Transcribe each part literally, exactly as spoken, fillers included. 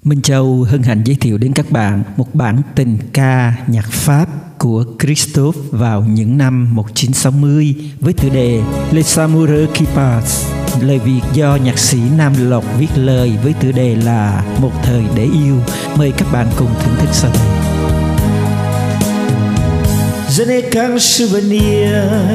Minh Châu hân hạnh giới thiệu đến các bạn một bản tình ca nhạc Pháp của Christophe vào những năm một nghìn chín trăm sáu mươi với tựa đề Les Amoureux qui passent. Lời Việt do nhạc sĩ Nam Lộc viết lời với tựa đề là Một thời để yêu. Mời các bạn cùng thưởng thức sau đây. Je n'ai qu'un souvenir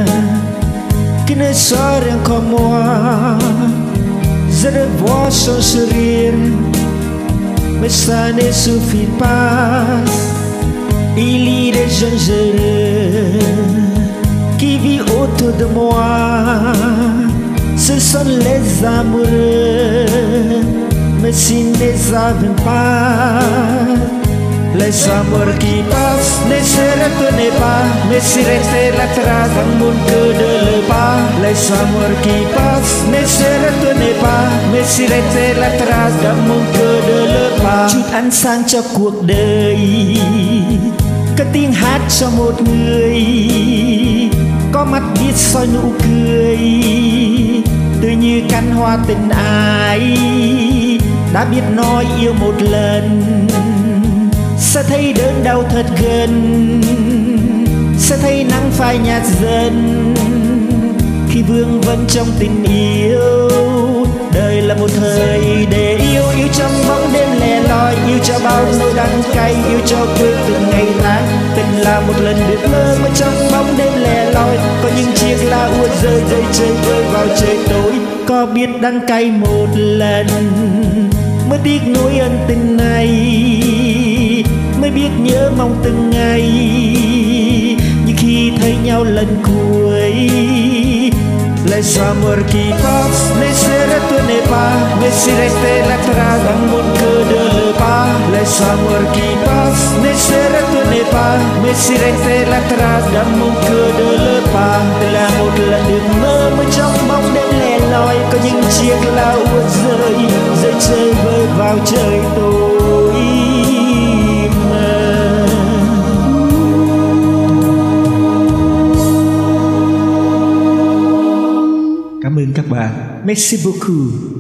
qui ne sort encore moi. Je revois son sourire, mais ça ne suffit pas. Il y a des jeunes heureux qui vivent autour de moi. Ce sont les amoureux, mais s'ils ne savent pas. Les amours qui passent ne se retournent pas, mais si rester la trace dans mon cœur de le pas. Les amours qui passent ne se retournent pas, mais si rester la trace dans mon cœur de le pas. Chút ánh sáng cho cuộc đời, có tiếng hát cho một người, có mắt biết soi nụ cười, tươi như cánh hoa tình ai đã biết nói yêu một lần. Sẽ thấy đớn đau thật gần, sẽ thấy nắng phai nhạt dần khi vương vấn trong tình yêu. Đời là một thời để yêu, yêu trong bóng đêm lẻ loi, yêu cho bao nỗi đắng cay, yêu cho quên từng ngày tháng. Tình là một lần được mơ mà trong bóng đêm lẻ loi, có những chiếc lá úa rơi rơi chơi vơi vào trời tối. Có biết đắng cay một lần mới tiếc nuối ân tình này, mới biết nhớ mong từng ngày như khi thấy nhau lần cuối. Les amours qui passent ne se retournent pas, mais si rester la trace dans mon cœur de le pas. Les amours qui passent ne se retournent pas, mais si rester la trace dans mon cœur de le pas. Là một lần được mơ mới trong bóng đêm lẻ loi, có những chiếc lá úa rơi rơi chơi vơi vào trời tối. Cảm ơn các bạn. Merci beaucoup.